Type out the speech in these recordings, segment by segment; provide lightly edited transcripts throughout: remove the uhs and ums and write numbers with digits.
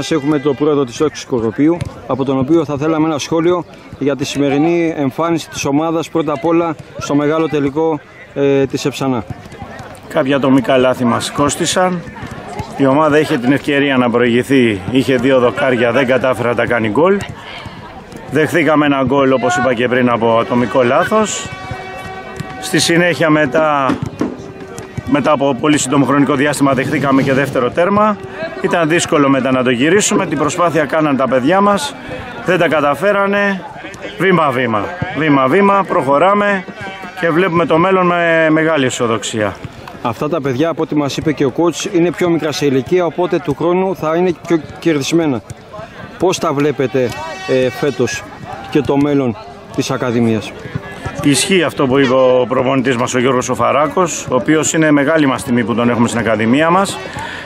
μας έχουμε τον πρόεδρο της Όξης Κοροπίου, από τον οποίο θα θέλαμε ένα σχόλιο για τη σημερινή εμφάνιση της ομάδας, πρώτα απ' όλα στο μεγάλο τελικό της Εψανά. Κάποια ατομικά λάθη μας κόστησαν. Η ομάδα είχε την ευκαιρία να προηγηθεί, είχε 2 δοκάρια, δεν κατάφερε να τα κάνει γκολ. Δεχθήκαμε ένα γκολ, όπως είπα και πριν, από ατομικό λάθος. Στη συνέχεια μετά από πολύ σύντομο χρονικό διάστημα δεχτήκαμε και δεύτερο τέρμα. Ήταν δύσκολο μετά να το γυρίσουμε, την προσπάθεια κάναν τα παιδιά μας, δεν τα καταφέρανε. Βήμα-βήμα προχωράμε και βλέπουμε το μέλλον με μεγάλη αισιοδοξία. Αυτά τα παιδιά, από ό,τι μας είπε και ο coach, είναι πιο μικρά σε ηλικία, οπότε του χρόνου θα είναι πιο κερδισμένα. Πώς τα βλέπετε φέτος και το μέλλον της Ακαδημίας? Ισχύει αυτό που είπε ο προπονητής μας, ο Γιώργος Φαράκος, ο οποίος είναι μεγάλη μας τιμή που τον έχουμε στην Ακαδημία μας.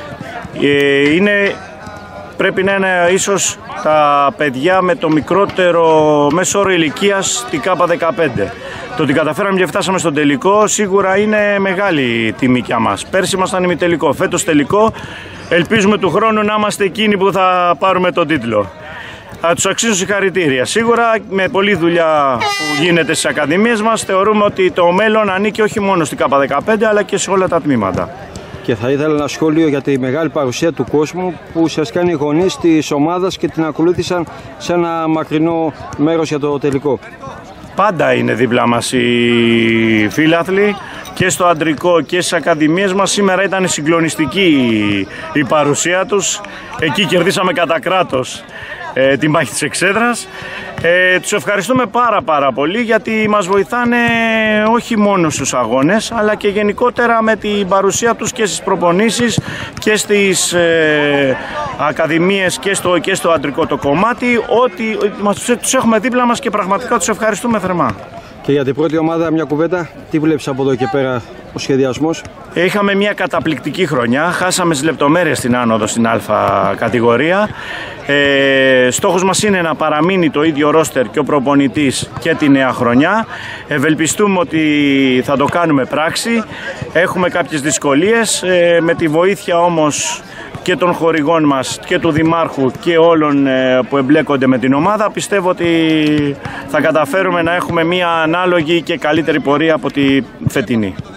Πρέπει να είναι ίσως τα παιδιά με το μικρότερο μέσο όρο ηλικίας στην K15. Το ότι καταφέραμε και φτάσαμε στον τελικό σίγουρα είναι μεγάλη τιμή για μας. Πέρσι ήμασταν ημιτελικό, φέτος τελικό. Ελπίζουμε του χρόνου να είμαστε εκείνοι που θα πάρουμε τον τίτλο. Θα τους αξίζουν συγχαρητήρια. Σίγουρα με πολλή δουλειά που γίνεται στις ακαδημίες μας, θεωρούμε ότι το μέλλον ανήκει όχι μόνο στην K15 αλλά και σε όλα τα τμήματα. Και θα ήθελα ένα σχόλιο για τη μεγάλη παρουσία του κόσμου που ουσιαστικά είναι οι γονείς της ομάδας και την ακολούθησαν σε ένα μακρινό μέρος για το τελικό. Πάντα είναι δίπλα μας οι φίλαθλοι και στο αντρικό και στις ακαδημίες μας. Σήμερα ήταν συγκλονιστική η παρουσία τους. Εκεί κερδίσαμε κατά κράτος την μάχη της Εξέδρας. Τους ευχαριστούμε πάρα πολύ γιατί μας βοηθάνε όχι μόνο στους αγώνες αλλά και γενικότερα με την παρουσία τους και στις προπονήσεις και στις ακαδημίες και στο αντρικό το κομμάτι, ότι τους έχουμε δίπλα μας και πραγματικά τους ευχαριστούμε θερμά. Και για την πρώτη ομάδα μια κουβέντα, τι βλέπεις από εδώ και πέρα ο σχεδιασμός? Είχαμε μια καταπληκτική χρονιά, χάσαμε τις λεπτομέρειες στην άνοδο στην Α κατηγορία. Στόχος μας είναι να παραμείνει το ίδιο ρόστερ και ο προπονητής και τη νέα χρονιά. Ευελπιστούμε ότι θα το κάνουμε πράξη. Έχουμε κάποιες δυσκολίες, με τη βοήθεια όμως και των χορηγών μας και του Δημάρχου και όλων που εμπλέκονται με την ομάδα, πιστεύω ότι θα καταφέρουμε να έχουμε μια ανάλογη και καλύτερη πορεία από τη φετινή.